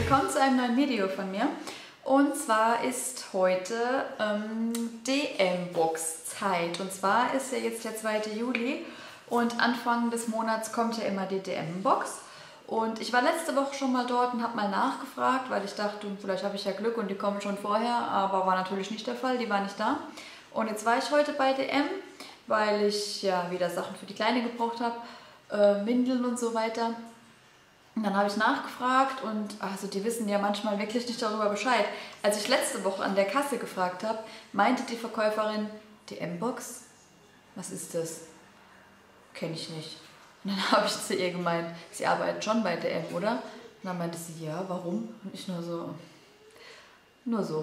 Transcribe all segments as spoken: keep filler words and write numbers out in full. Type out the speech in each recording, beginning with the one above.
willkommen zu einem neuen Video von mir. Und zwar ist heute ähm, D M-Box-Zeit. Und zwar ist ja jetzt der zweite Juli und Anfang des Monats kommt ja immer die D M-Box. Und ich war letzte Woche schon mal dort und habe mal nachgefragt, weil ich dachte, vielleicht habe ich ja Glück und die kommen schon vorher, aber war natürlich nicht der Fall, die war nicht da. Und jetzt war ich heute bei D M, weil ich ja wieder Sachen für die Kleine gebraucht habe, äh, Windeln und so weiter. Und dann habe ich nachgefragt und also die wissen ja manchmal wirklich nicht darüber Bescheid. Als ich letzte Woche an der Kasse gefragt habe, meinte die Verkäuferin, D M-Box? Was ist das? Kenne ich nicht. Und dann habe ich zu ihr gemeint, sie arbeitet schon bei D M, oder? Und dann meinte sie, ja, warum? Und ich nur so, nur so.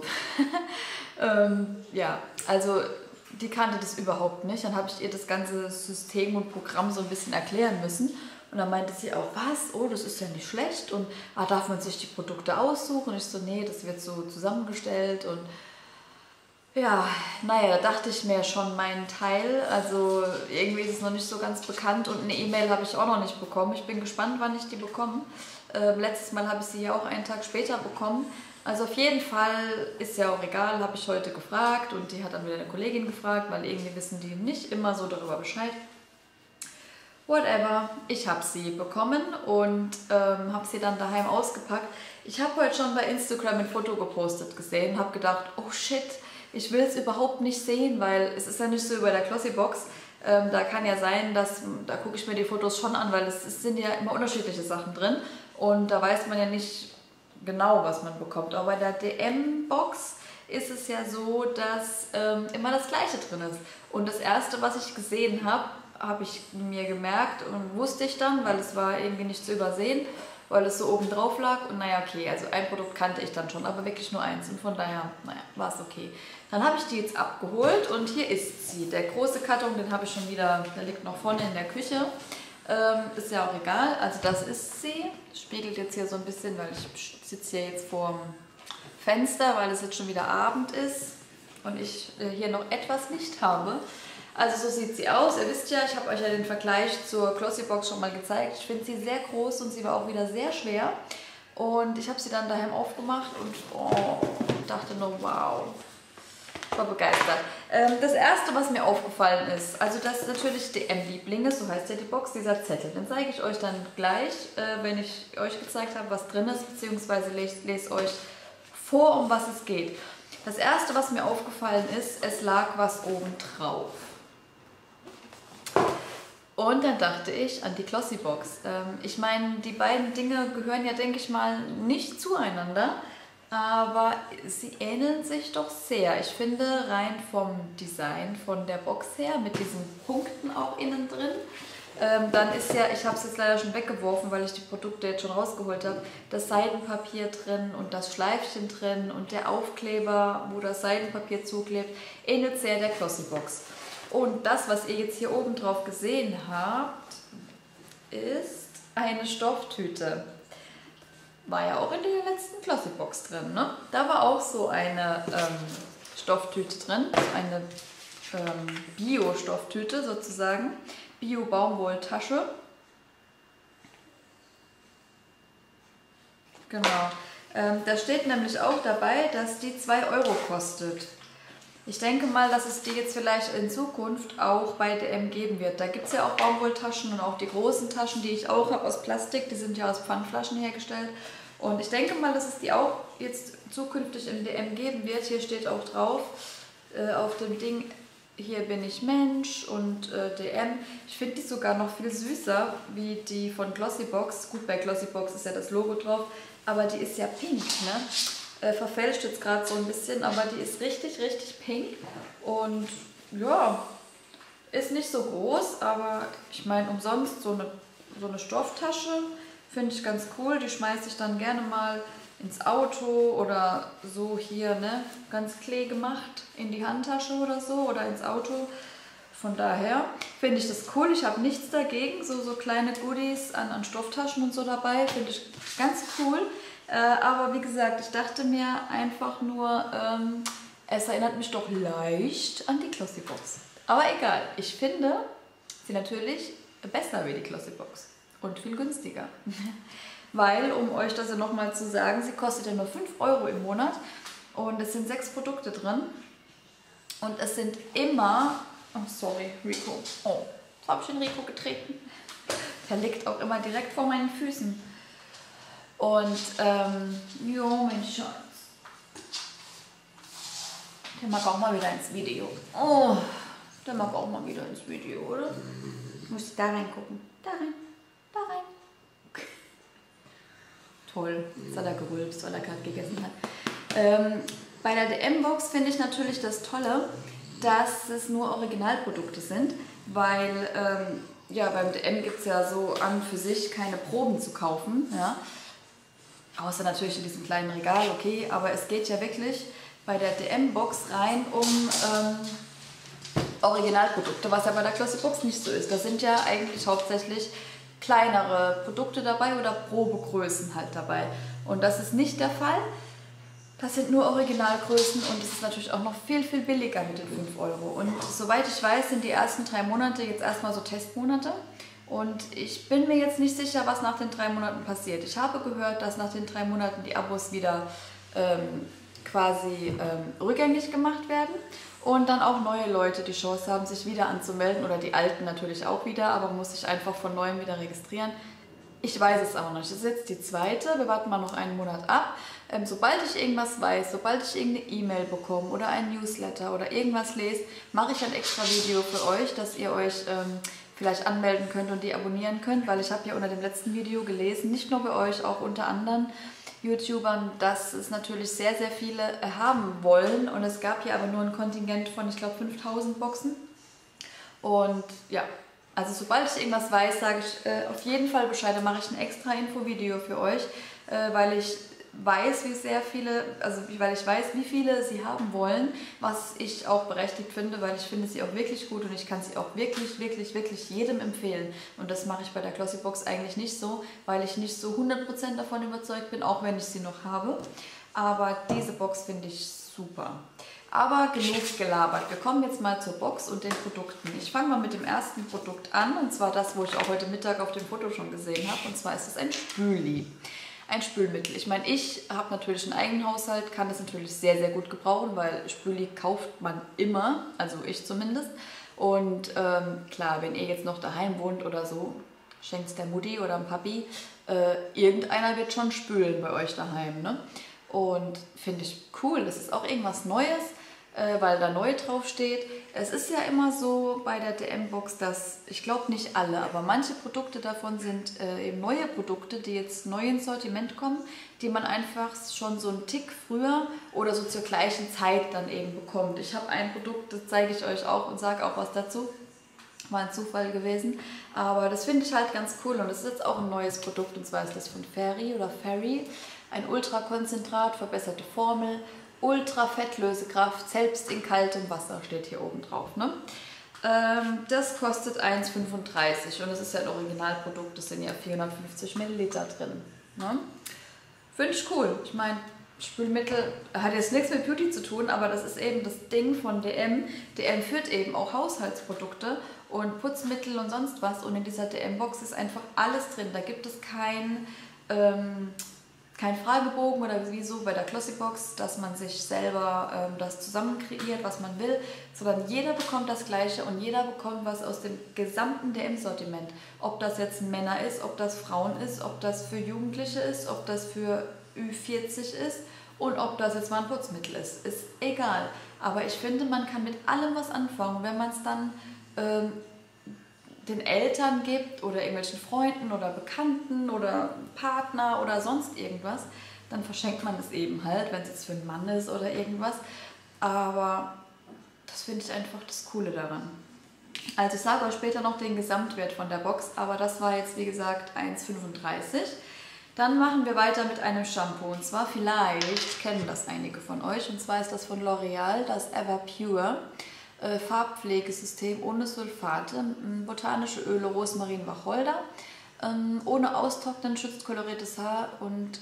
ähm, ja, also die kannte das überhaupt nicht. Dann habe ich ihr das ganze System und Programm so ein bisschen erklären müssen. Und dann meinte sie auch, was? Oh, das ist ja nicht schlecht. Und ah, darf man sich die Produkte aussuchen? Und ich so, nee, das wird so zusammengestellt. Und ja, naja, da dachte ich mir schon meinen Teil. Also irgendwie ist es noch nicht so ganz bekannt. Und eine E-Mail habe ich auch noch nicht bekommen. Ich bin gespannt, wann ich die bekomme. Äh, letztes Mal habe ich sie ja auch einen Tag später bekommen. Also auf jeden Fall ist ja auch egal, habe ich heute gefragt. Und die hat dann wieder eine Kollegin gefragt, weil irgendwie wissen die nicht immer so darüber Bescheid. Whatever, ich habe sie bekommen und ähm, habe sie dann daheim ausgepackt. Ich habe heute schon bei Instagram ein Foto gepostet gesehen und habe gedacht, oh shit, ich will es überhaupt nicht sehen, weil es ist ja nicht so wie bei der Glossybox. Ähm, da kann ja sein, dass, da gucke ich mir die Fotos schon an, weil es, es sind ja immer unterschiedliche Sachen drin und da weiß man ja nicht genau, was man bekommt. Aber bei der D M-Box ist es ja so, dass ähm, immer das Gleiche drin ist. Und das erste, was ich gesehen habe, habe ich mir gemerkt und wusste ich dann, weil es war irgendwie nicht zu übersehen, weil es so oben drauf lag und naja, okay, also ein Produkt kannte ich dann schon, aber wirklich nur eins und von daher, naja, war es okay. Dann habe ich die jetzt abgeholt und hier ist sie. Der große Karton, den habe ich schon wieder, der liegt noch vorne in der Küche, ähm, ist ja auch egal, also das ist sie, spiegelt jetzt hier so ein bisschen, weil ich sitze hier jetzt vorm Fenster, weil es jetzt schon wieder Abend ist und ich äh, hier noch etwas Licht habe. Also so sieht sie aus. Ihr wisst ja, ich habe euch ja den Vergleich zur Glossybox schon mal gezeigt. Ich finde sie sehr groß und sie war auch wieder sehr schwer. Und ich habe sie dann daheim aufgemacht und oh, dachte nur, wow, ich war begeistert. Ähm, das erste, was mir aufgefallen ist, also das ist natürlich D M-Lieblinge, so heißt ja die Box, dieser Zettel. Den zeige ich euch dann gleich, äh, wenn ich euch gezeigt habe, was drin ist, beziehungsweise lese, lese euch vor, um was es geht. Das erste, was mir aufgefallen ist, es lag was oben drauf. Und dann dachte ich an die Glossybox. Ähm, ich meine, die beiden Dinge gehören ja, denke ich mal, nicht zueinander, aber sie ähneln sich doch sehr. Ich finde, rein vom Design von der Box her, mit diesen Punkten auch innen drin, ähm, dann ist ja, ich habe es jetzt leider schon weggeworfen, weil ich die Produkte jetzt schon rausgeholt habe, das Seidenpapier drin und das Schleifchen drin und der Aufkleber, wo das Seidenpapier zuklebt, ähnelt sehr der Glossybox. Und das, was ihr jetzt hier oben drauf gesehen habt, ist eine Stofftüte. War ja auch in der letzten Glossybox drin, ne? Da war auch so eine ähm, Stofftüte drin, eine ähm, Bio-Stofftüte sozusagen, Bio-Baumwolltasche. Genau. Ähm, da steht nämlich auch dabei, dass die zwei Euro kostet. Ich denke mal, dass es die jetzt vielleicht in Zukunft auch bei D M geben wird. Da gibt es ja auch Baumwolltaschen und auch die großen Taschen, die ich auch habe aus Plastik, die sind ja aus Pfandflaschen hergestellt. Und ich denke mal, dass es die auch jetzt zukünftig im D M geben wird. Hier steht auch drauf, äh, auf dem Ding, hier bin ich Mensch und äh, D M. Ich finde die sogar noch viel süßer wie die von Glossybox. Gut, bei Glossybox ist ja das Logo drauf, aber die ist ja pink, ne? Äh, verfälscht jetzt gerade so ein bisschen, aber die ist richtig, richtig pink und ja, ist nicht so groß, aber ich meine umsonst so eine, so eine Stofftasche finde ich ganz cool, die schmeiße ich dann gerne mal ins Auto oder so hier, ne, ganz klee gemacht in die Handtasche oder so oder ins Auto. Von daher finde ich das cool, ich habe nichts dagegen, so, so kleine Goodies an, an Stofftaschen und so dabei, finde ich ganz cool. Äh, aber wie gesagt, ich dachte mir einfach nur, ähm, es erinnert mich doch leicht an die Glossybox. Aber egal, ich finde sie natürlich besser wie die Glossybox und viel günstiger. weil, um euch das ja nochmal zu sagen, sie kostet ja nur fünf Euro im Monat und es sind sechs Produkte drin und es sind immer, oh sorry, Rico, oh, jetzt habe ich den Rico getreten, der liegt auch immer direkt vor meinen Füßen und, ähm, jo, mein Schatz, der mag auch mal wieder ins Video, oh, der mag auch mal wieder ins Video, oder? Muss ich da reingucken, da rein, da rein. Toll, jetzt hat er gerülpst, weil er gerade gegessen hat. Ähm, bei der D M-Box finde ich natürlich das Tolle, dass es nur Originalprodukte sind, weil ähm, ja, beim D M gibt es ja so an für sich keine Proben zu kaufen. Ja? Außer natürlich in diesem kleinen Regal, okay, aber es geht ja wirklich bei der D M-Box rein um ähm, Originalprodukte, was ja bei der Glossybox nicht so ist. Da sind ja eigentlich hauptsächlich kleinere Produkte dabei oder Probegrößen halt dabei. Und das ist nicht der Fall. Das sind nur Originalgrößen und es ist natürlich auch noch viel, viel billiger mit den fünf Euro. Und soweit ich weiß, sind die ersten drei Monate jetzt erstmal so Testmonate. Und ich bin mir jetzt nicht sicher, was nach den drei Monaten passiert. Ich habe gehört, dass nach den drei Monaten die Abos wieder ähm, quasi ähm, rückgängig gemacht werden. Und dann auch neue Leute die Chance haben, sich wieder anzumelden oder die alten natürlich auch wieder, aber man muss sich einfach von neuem wieder registrieren. Ich weiß es aber noch nicht. Das ist jetzt die zweite. Wir warten mal noch einen Monat ab. Ähm, sobald ich irgendwas weiß, sobald ich irgendeine E-Mail bekomme oder ein Newsletter oder irgendwas lese, mache ich ein extra Video für euch, dass ihr euch ähm, vielleicht anmelden könnt und die abonnieren könnt, weil ich habe ja unter dem letzten Video gelesen, nicht nur bei euch, auch unter anderen YouTubern, dass es natürlich sehr, sehr viele haben wollen und es gab hier aber nur ein Kontingent von, ich glaube, fünftausend Boxen und ja, also sobald ich irgendwas weiß, sage ich äh, auf jeden Fall Bescheid, dann mache ich ein extra Infovideo für euch, äh, weil ich weiß, wie sehr viele, also weil ich weiß, wie viele sie haben wollen, was ich auch berechtigt finde, weil ich finde sie auch wirklich gut und ich kann sie auch wirklich, wirklich, wirklich jedem empfehlen. Und das mache ich bei der Glossybox eigentlich nicht so, weil ich nicht so hundert Prozent davon überzeugt bin, auch wenn ich sie noch habe. Aber diese Box finde ich super. Aber genug gelabert. Wir kommen jetzt mal zur Box und den Produkten. Ich fange mal mit dem ersten Produkt an, und zwar das, wo ich auch heute Mittag auf dem Foto schon gesehen habe, und zwar ist es ein Spüli. Ein Spülmittel. Ich meine, ich habe natürlich einen eigenen Haushalt, kann das natürlich sehr, sehr gut gebrauchen, weil Spüli kauft man immer, also ich zumindest. Und ähm, klar, wenn ihr jetzt noch daheim wohnt oder so, schenkt es der Mutti oder dem Papi, äh, irgendeiner wird schon spülen bei euch daheim, ne? Und finde ich cool, das ist auch irgendwas Neues, äh, weil da neu drauf steht. Es ist ja immer so bei der D M-Box, dass, ich glaube nicht alle, aber manche Produkte davon sind äh, eben neue Produkte, die jetzt neu ins Sortiment kommen, die man einfach schon so einen Tick früher oder so zur gleichen Zeit dann eben bekommt. Ich habe ein Produkt, das zeige ich euch auch und sage auch was dazu. War ein Zufall gewesen, aber das finde ich halt ganz cool und das ist jetzt auch ein neues Produkt, und zwar ist das von Fairy oder Fairy, ein Ultrakonzentrat, verbesserte Formel, Ultra-Fettlösekraft, selbst in kaltem Wasser steht hier oben drauf. Ne? Ähm, das kostet eins fünfunddreißig und das ist ja ein Originalprodukt, das sind ja vierhundertfünfzig Milliliter drin. Ne? Finde ich cool. Ich meine, Spülmittel hat jetzt nichts mit Beauty zu tun, aber das ist eben das Ding von D M. D M führt eben auch Haushaltsprodukte und Putzmittel und sonst was. Und in dieser D M-Box ist einfach alles drin. Da gibt es kein, ähm, kein Fragebogen oder wie so bei der Glossybox, dass man sich selber ähm, das zusammen kreiert, was man will, sondern jeder bekommt das Gleiche und jeder bekommt was aus dem gesamten D M-Sortiment. Ob das jetzt Männer ist, ob das Frauen ist, ob das für Jugendliche ist, ob das für Ü vierzig ist und ob das jetzt mal ein Putzmittel ist. Ist egal. Aber ich finde, man kann mit allem was anfangen. Wenn man es dann ähm, den Eltern gibt oder irgendwelchen Freunden oder Bekannten oder Partner oder sonst irgendwas, dann verschenkt man es eben halt, wenn es jetzt für einen Mann ist oder irgendwas. Aber das finde ich einfach das Coole daran. Also ich sage euch später noch den Gesamtwert von der Box, aber das war jetzt wie gesagt eins fünfunddreißig. Dann machen wir weiter mit einem Shampoo, und zwar vielleicht kennen das einige von euch, und zwar ist das von L'Oreal, das Everpure äh, Farbpflegesystem ohne Sulfate, botanische Öle, Rosmarin, Wacholder, ähm, ohne Austrocknen, schützt koloriertes Haar und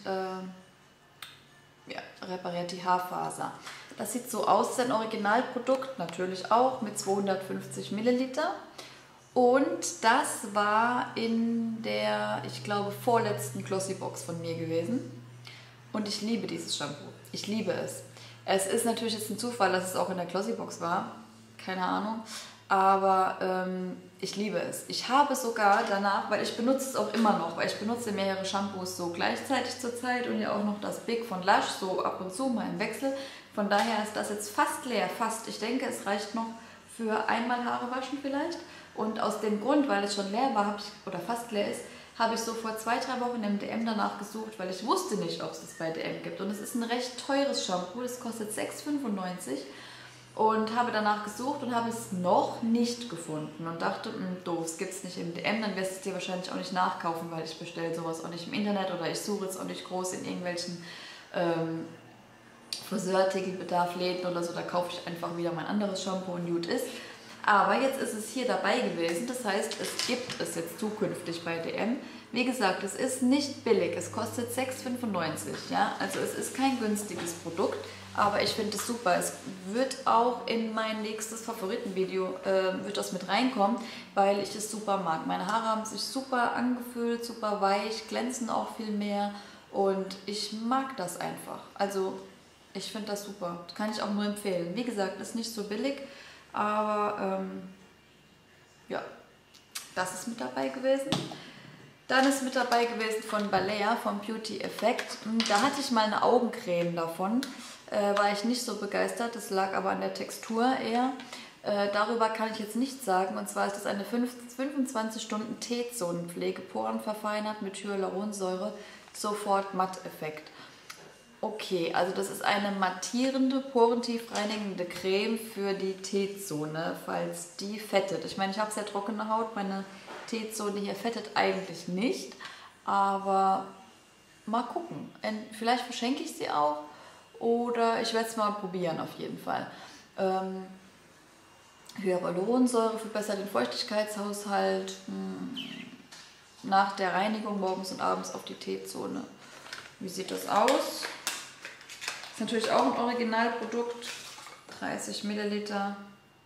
äh, ja, repariert die Haarfaser. Das sieht so aus, ist ein Originalprodukt, natürlich auch mit zweihundertfünfzig Milliliter. Und das war in der, ich glaube, vorletzten Glossy-Box von mir gewesen. Und ich liebe dieses Shampoo. Ich liebe es. Es ist natürlich jetzt ein Zufall, dass es auch in der Glossy-Box war. Keine Ahnung. Aber ähm, ich liebe es. Ich habe sogar danach, weil ich benutze es auch immer noch, weil ich benutze mehrere Shampoos so gleichzeitig zurzeit und ja auch noch das Big von Lush, so ab und zu mal im Wechsel. Von daher ist das jetzt fast leer, fast. Ich denke, es reicht noch für einmal Haare waschen vielleicht. Und aus dem Grund, weil es schon leer war, habe ich, oder fast leer ist, habe ich so vor zwei, drei Wochen im D M danach gesucht, weil ich wusste nicht, ob es das bei D M gibt. Und es ist ein recht teures Shampoo, das kostet sechs fünfundneunzig. Und habe danach gesucht und habe es noch nicht gefunden und dachte, doof, es gibt es nicht im D M, dann wirst du es dir wahrscheinlich auch nicht nachkaufen, weil ich bestelle sowas auch nicht im Internet oder ich suche jetzt auch nicht groß in irgendwelchen ähm, Friseurartikelbedarf-Läden oder so, da kaufe ich einfach wieder mein anderes Shampoo und gut ist. Aber jetzt ist es hier dabei gewesen, das heißt, es gibt es jetzt zukünftig bei D M. Wie gesagt, es ist nicht billig, es kostet sechs fünfundneunzig, ja? Also es ist kein günstiges Produkt, aber ich finde es super. Es wird auch in mein nächstes Favoritenvideo äh, wird das mit reinkommen, weil ich es super mag. Meine Haare haben sich super angefühlt, super weich, glänzen auch viel mehr und ich mag das einfach. Also ich finde das super, das kann ich auch nur empfehlen. Wie gesagt, ist nicht so billig. Aber ähm, ja, das ist mit dabei gewesen. Dann ist mit dabei gewesen von Balea, vom Beauty Effect. Da hatte ich mal eine Augencreme davon. Äh, war ich nicht so begeistert. Das lag aber an der Textur eher. Äh, darüber kann ich jetzt nichts sagen. Und zwar ist das eine fünfundzwanzig Stunden T-Zonenpflege, Poren verfeinert mit Hyaluronsäure, sofort Matt-Effekt. Okay, also das ist eine mattierende, porentief reinigende Creme für die T-Zone, falls die fettet. Ich meine, ich habe sehr trockene Haut, meine T-Zone hier fettet eigentlich nicht, aber mal gucken. Vielleicht verschenke ich sie auch oder ich werde es mal probieren auf jeden Fall. Ähm, Hyaluronsäure verbessert den Feuchtigkeitshaushalt hm, nach der Reinigung morgens und abends auf die T-Zone. Wie sieht das aus? Ist natürlich auch ein Originalprodukt, dreißig Milliliter.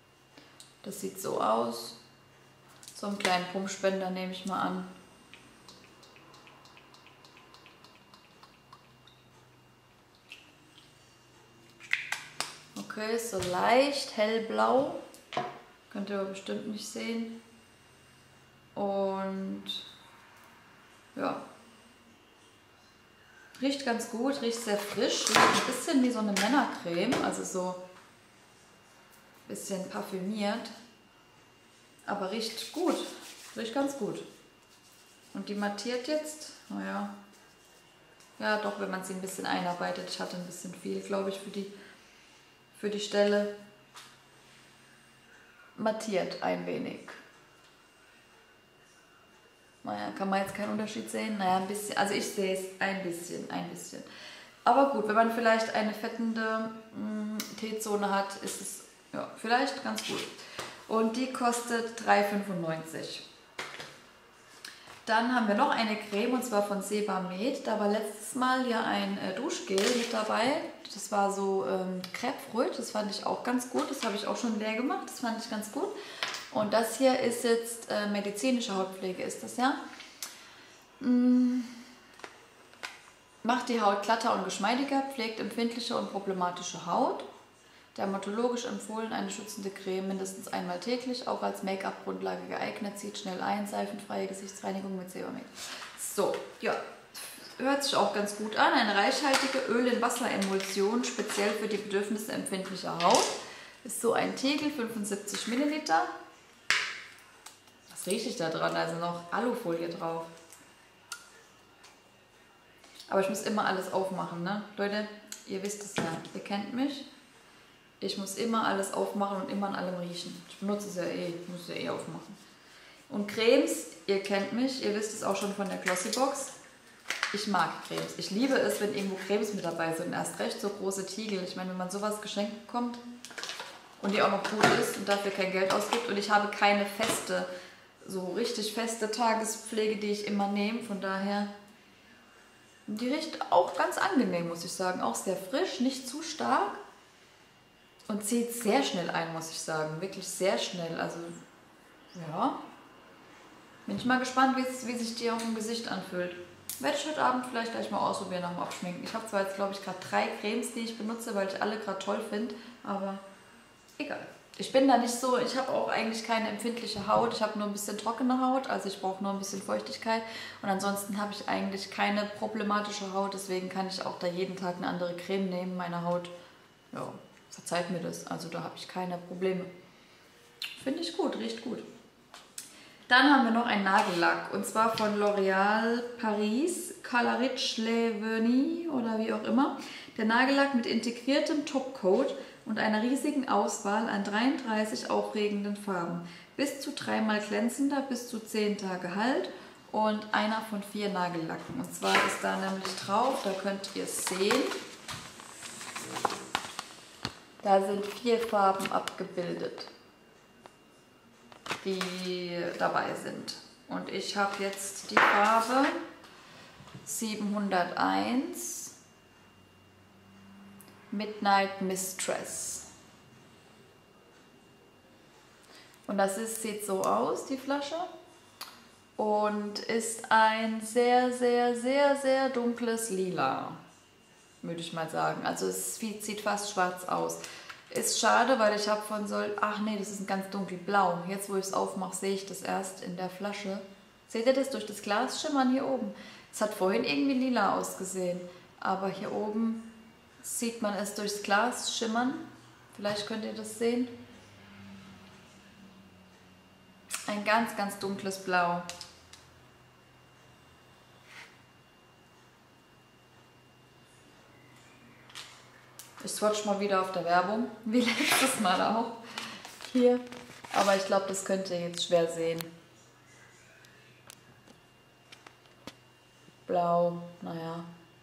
Das sieht so aus. So einen kleinen Pumpspender nehme ich mal an. Okay, ist so leicht hellblau. Könnt ihr aber bestimmt nicht sehen. Und ja. Riecht ganz gut, riecht sehr frisch, riecht ein bisschen wie so eine Männercreme, also so ein bisschen parfümiert, aber riecht gut, riecht ganz gut. Und die mattiert jetzt, naja, ja doch, wenn man sie ein bisschen einarbeitet, ich hatte ein bisschen viel, glaube ich, für die, für die Stelle, mattiert ein wenig. Naja, kann man jetzt keinen Unterschied sehen? Naja, ein bisschen. Also ich sehe es ein bisschen, ein bisschen. Aber gut, wenn man vielleicht eine fettende T-Zone hat, ist es ja, vielleicht ganz gut. Und die kostet drei fünfundneunzig. Dann haben wir noch eine Creme und zwar von Sebamed. Da war letztes Mal ja ein äh, Duschgel mit dabei. Das war so ähm, Crêpe Brûlée. Das fand ich auch ganz gut. Das habe ich auch schon leer gemacht. Das fand ich ganz gut. Und das hier ist jetzt äh, medizinische Hautpflege, ist das ja. Mm. Macht die Haut glatter und geschmeidiger, pflegt empfindliche und problematische Haut. Dermatologisch empfohlen eine schützende Creme mindestens einmal täglich, auch als Make-up-Grundlage geeignet, zieht schnell ein, seifenfreie Gesichtsreinigung mit Sebamed. So, ja, hört sich auch ganz gut an. Eine reichhaltige Öl-in-Wasser-Emulsion, speziell für die Bedürfnisse empfindlicher Haut. Ist so ein Tegel, fünfundsiebzig Milliliter. Was rieche ich da dran? Also noch Alufolie drauf. Aber ich muss immer alles aufmachen, ne? Leute, ihr wisst es ja, ihr kennt mich. Ich muss immer alles aufmachen und immer an allem riechen. Ich benutze es ja eh, ich muss es ja eh aufmachen. Und Cremes, ihr kennt mich, ihr wisst es auch schon von der Glossy Box. Ich mag Cremes. Ich liebe es, wenn irgendwo Cremes mit dabei sind. Erst recht so große Tiegel. Ich meine, wenn man sowas geschenkt bekommt und die auch noch gut ist und dafür kein Geld ausgibt. Und ich habe keine feste, so richtig feste Tagespflege, die ich immer nehme. Von daher, die riecht auch ganz angenehm, muss ich sagen. Auch sehr frisch, nicht zu stark. Und zieht sehr schnell ein, muss ich sagen. Wirklich sehr schnell. Also, ja, Bin ich mal gespannt, wie sich die auf dem Gesicht anfühlt. Werde ich heute Abend vielleicht gleich mal ausprobieren nach dem Abschminken. Ich habe zwar jetzt, glaube ich, gerade drei Cremes, die ich benutze, weil ich alle gerade toll finde, aber egal. Ich bin da nicht so, ich habe auch eigentlich keine empfindliche Haut. Ich habe nur ein bisschen trockene Haut, also ich brauche nur ein bisschen Feuchtigkeit. Und ansonsten habe ich eigentlich keine problematische Haut, deswegen kann ich auch da jeden Tag eine andere Creme nehmen. Meine Haut, ja, verzeiht mir das, also da habe ich keine Probleme. Finde ich gut, riecht gut. Dann haben wir noch einen Nagellack und zwar von L'Oréal Paris, Color Rich Le Vernis oder wie auch immer. Der Nagellack mit integriertem Topcoat und einer riesigen Auswahl an dreiunddreißig aufregenden Farben. Bis zu dreimal glänzender, bis zu zehn Tage Halt und einer von vier Nagellacken. Und zwar ist da nämlich drauf, da könnt ihr es sehen, da sind vier Farben abgebildet, die dabei sind. Und ich habe jetzt die Farbe siebenhunderteins Midnight Mistress. Und das ist, sieht so aus, die Flasche. Und ist ein sehr, sehr, sehr, sehr dunkles Lila, würde ich mal sagen. Also es sieht fast schwarz aus. Ist schade, weil ich habe von so... Ach nee, das ist ein ganz dunkelblau. Jetzt, wo ich es aufmache, sehe ich das erst in der Flasche. Seht ihr das durch das Glas schimmern hier oben? Es hat vorhin irgendwie lila ausgesehen. Aber hier oben sieht man es durchs Glas schimmern. Vielleicht könnt ihr das sehen. Ein ganz, ganz dunkles Blau. Ich swatch mal wieder auf der Werbung, wie letztes Mal auch. Hier. Aber ich glaube, das könnt ihr jetzt schwer sehen. Blau, naja.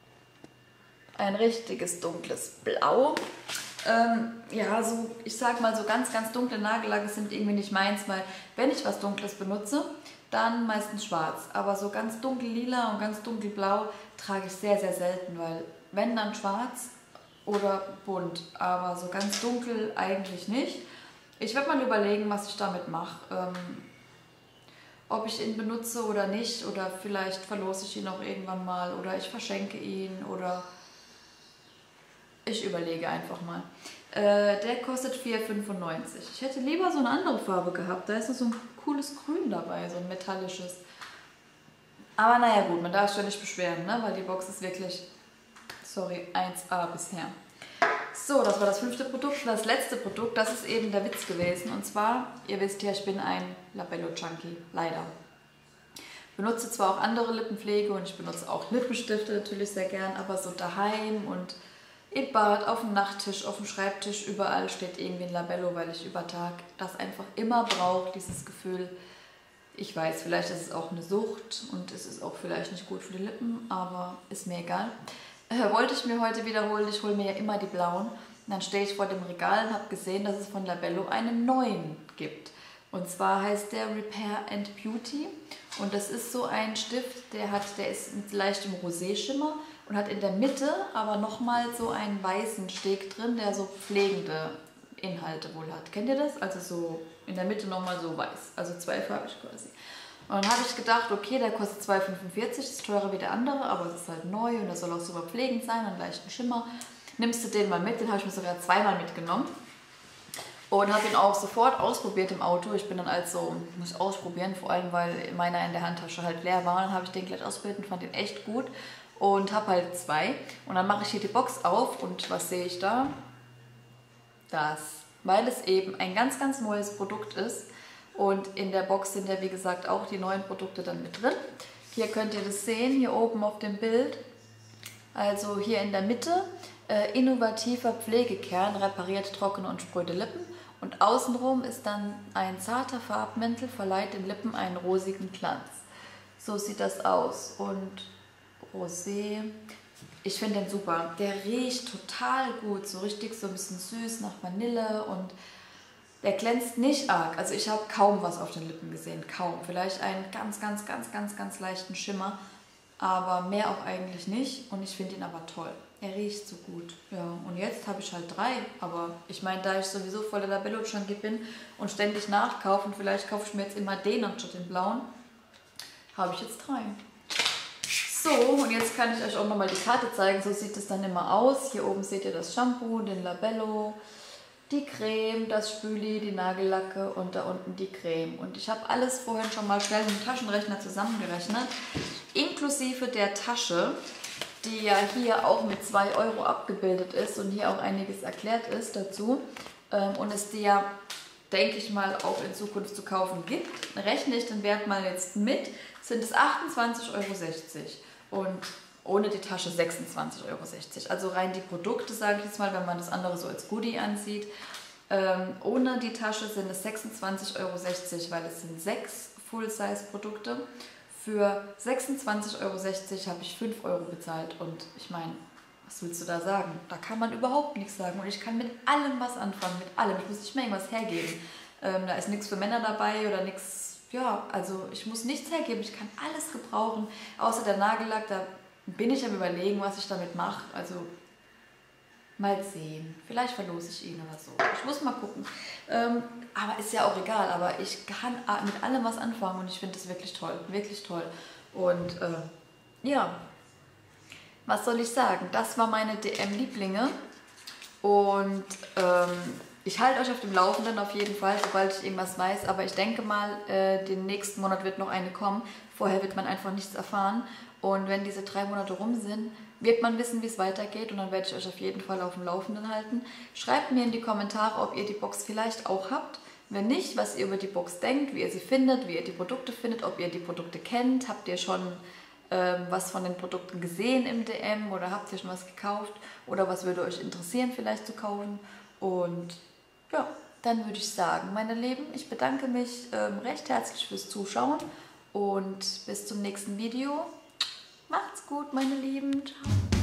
Ein richtiges dunkles Blau. Ähm, ja, so, ich sag mal, so ganz, ganz dunkle Nagellacke sind irgendwie nicht meins, weil wenn ich was Dunkles benutze, dann meistens schwarz. Aber so ganz dunkel lila und ganz dunkelblau trage ich sehr, sehr selten, weil wenn dann schwarz oder bunt, aber so ganz dunkel eigentlich nicht. Ich werde mal überlegen, was ich damit mache. Ähm, ob ich ihn benutze oder nicht, oder vielleicht verlose ich ihn auch irgendwann mal oder ich verschenke ihn oder ich überlege einfach mal. Äh, der kostet vier fünfundneunzig. Ich hätte lieber so eine andere Farbe gehabt. Da ist noch so ein cooles Grün dabei, so ein metallisches. Aber naja gut, man darf sich ja nicht beschweren, ne? Weil die Box ist wirklich, sorry, eins A bisher. So, das war das fünfte Produkt. Und das letzte Produkt, das ist eben der Witz gewesen. Und zwar, ihr wisst ja, ich bin ein Labello-Junkie, leider. Ich benutze zwar auch andere Lippenpflege und ich benutze auch Lippenstifte natürlich sehr gern, aber so daheim und im Bad, auf dem Nachttisch, auf dem Schreibtisch, überall steht irgendwie ein Labello, weil ich über Tag das einfach immer brauche, dieses Gefühl. Ich weiß, vielleicht ist es auch eine Sucht und es ist auch vielleicht nicht gut für die Lippen, aber ist mir egal. Äh, wollte ich mir heute wiederholen, ich hole mir ja immer die blauen. Und dann stehe ich vor dem Regal und habe gesehen, dass es von Labello einen neuen gibt. Und zwar heißt der Repair and Beauty und das ist so ein Stift, der, hat, der ist mit leichtem Rosé-Schimmer und hat in der Mitte aber nochmal so einen weißen Steg drin, der so pflegende Inhalte wohl hat. Kennt ihr das? Also so in der Mitte nochmal so weiß, also zweifarbig quasi. Und dann habe ich gedacht, okay, der kostet zwei fünfundvierzig, ist teurer wie der andere, aber es ist halt neu und der soll auch super pflegend sein, einen leichten Schimmer. Nimmst du den mal mit, den habe ich mir sogar zweimal mitgenommen. Und habe ihn auch sofort ausprobiert im Auto. Ich bin dann also, muss ich ausprobieren, vor allem weil meiner in der Handtasche halt leer war. Dann habe ich den gleich ausprobiert und fand den echt gut. Und habe halt zwei. Und dann mache ich hier die Box auf und was sehe ich da? Das. Weil es eben ein ganz, ganz neues Produkt ist. Und in der Box sind ja wie gesagt auch die neuen Produkte dann mit drin. Hier könnt ihr das sehen, hier oben auf dem Bild. Also hier in der Mitte, äh, innovativer Pflegekern, repariert trockene und spröde Lippen. Und außenrum ist dann ein zarter Farbmantel, verleiht den Lippen einen rosigen Glanz. So sieht das aus. Und Rosé, ich finde den super. Der riecht total gut, so richtig so ein bisschen süß nach Vanille und der glänzt nicht arg. Also ich habe kaum was auf den Lippen gesehen, kaum. Vielleicht einen ganz, ganz, ganz, ganz, ganz leichten Schimmer, aber mehr auch eigentlich nicht. Und ich finde ihn aber toll. Er riecht so gut. Ja, und jetzt habe ich halt drei. Aber ich meine, da ich sowieso voll der Labello-Junkie bin und ständig nachkaufe, und vielleicht kaufe ich mir jetzt immer den anstatt den blauen, habe ich jetzt drei. So, und jetzt kann ich euch auch nochmal die Karte zeigen. So sieht es dann immer aus. Hier oben seht ihr das Shampoo, den Labello, die Creme, das Spüli, die Nagellacke und da unten die Creme. Und ich habe alles vorhin schon mal schnell mit dem Taschenrechner zusammengerechnet, inklusive der Tasche, die ja hier auch mit zwei Euro abgebildet ist und hier auch einiges erklärt ist dazu. Und es dir ja, denke ich mal, auch in Zukunft zu kaufen gibt. Rechne ich den Wert mal jetzt mit, sind es achtundzwanzig Euro sechzig und ohne die Tasche sechsundzwanzig Euro sechzig. Also rein die Produkte, sage ich jetzt mal, wenn man das andere so als Goodie ansieht. Ähm, ohne die Tasche sind es sechsundzwanzig Euro sechzig, weil es sind sechs Full-Size-Produkte. Für sechsundzwanzig Euro sechzig habe ich fünf Euro bezahlt und ich meine, was willst du da sagen? Da kann man überhaupt nichts sagen und ich kann mit allem was anfangen, mit allem. Ich muss nicht mehr irgendwas hergeben. Ähm, da ist nichts für Männer dabei oder nichts, ja, also ich muss nichts hergeben, ich kann alles gebrauchen, außer der Nagellack, da bin ich am Überlegen, was ich damit mache. Also mal sehen. Vielleicht verlose ich ihn oder so. Ich muss mal gucken. Ähm, aber ist ja auch egal. Aber ich kann mit allem was anfangen und ich finde das wirklich toll. Wirklich toll. Und äh, ja, was soll ich sagen? Das war meine D M-Lieblinge. Und ähm, ich halte euch auf dem Laufenden auf jeden Fall, sobald ich irgendwas weiß. Aber ich denke mal, äh, den nächsten Monat wird noch eine kommen. Vorher wird man einfach nichts erfahren. Und wenn diese drei Monate rum sind, wird man wissen, wie es weitergeht. Und dann werde ich euch auf jeden Fall auf dem Laufenden halten. Schreibt mir in die Kommentare, ob ihr die Box vielleicht auch habt. Wenn nicht, was ihr über die Box denkt, wie ihr sie findet, wie ihr die Produkte findet, ob ihr die Produkte kennt. Habt ihr schon ähm, was von den Produkten gesehen im D M oder habt ihr schon was gekauft? Oder was würde euch interessieren vielleicht zu kaufen? Und ja, dann würde ich sagen, meine Lieben, ich bedanke mich ähm, recht herzlich fürs Zuschauen und bis zum nächsten Video. Macht's gut, meine Lieben. Ciao.